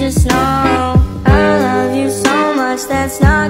just know I love you so much, that's not